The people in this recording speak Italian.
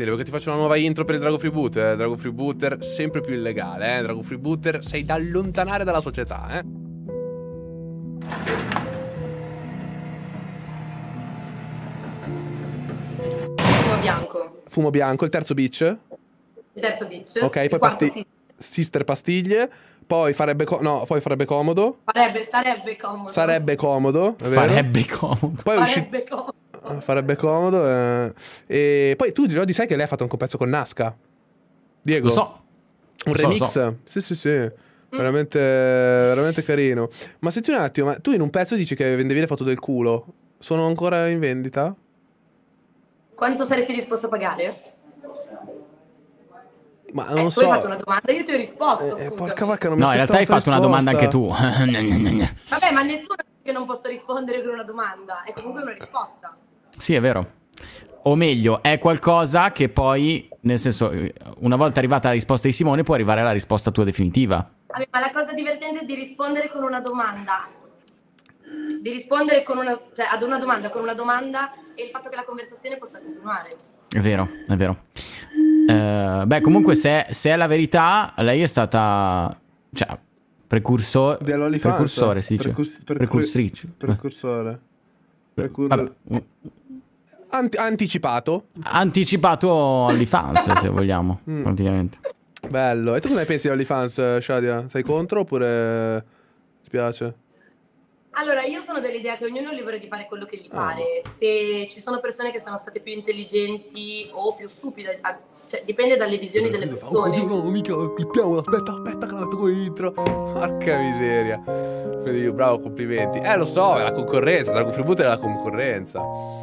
Devo che ti faccio una nuova intro per il Drago Freebooter. Drago Freebooter sempre più illegale, eh. Drago Freebooter sei da allontanare dalla società, eh. Fumo bianco. Fumo bianco, il terzo beach. Il terzo beach. Ok, il poi quarto sì. sister pastiglie. Poi farebbe poi farebbe comodo. Sarebbe comodo. Sarebbe comodo, è vero? Farebbe comodo. Poi Farebbe comodo. farebbe comodo. E poi tu Giordi sai che lei ha fatto anche un pezzo con Nazca? Diego? Lo so. Un remix? Lo so. Sì. Veramente, veramente carino. Ma senti un attimo, ma tu in un pezzo dici che vendevi le foto del culo. Sono ancora in vendita? Quanto saresti disposto a pagare? Ma non lo Tu so. hai fatto una domanda, io ti ho risposto, scusa. Porca vacca, non mi No, in realtà hai aspettavo fatto una domanda anche risposta. tu. Vabbè, ma nessuno dice che non posso rispondere con una domanda. È comunque una risposta. Sì, è vero. O meglio, è qualcosa che poi, nel senso, una volta arrivata la risposta di Simone, può arrivare la risposta tua definitiva. Vabbè, ma la cosa divertente è di rispondere con una domanda. Di rispondere con una, cioè, ad una domanda con una domanda e il fatto che la conversazione possa continuare. È vero, è vero. Beh, comunque, se è la verità, lei è stata, cioè, precursore, si dice. Precurstrice. Precursore. Vabbè. Anticipato. Anticipato OnlyFans, se vogliamo, praticamente. Bello. E tu come pensi di OnlyFans, Shadia? Sei contro oppure ti piace? Allora, io sono dell'idea che ognuno è libero di fare quello che gli pare. Se ci sono persone che sono state più intelligenti o più stupide, cioè dipende dalle visioni delle persone. No, mica clippiamo, aspetta che la tua intro. Porca miseria. Bravo, complimenti. Lo so, è la concorrenza, Drago Freebooter è la concorrenza.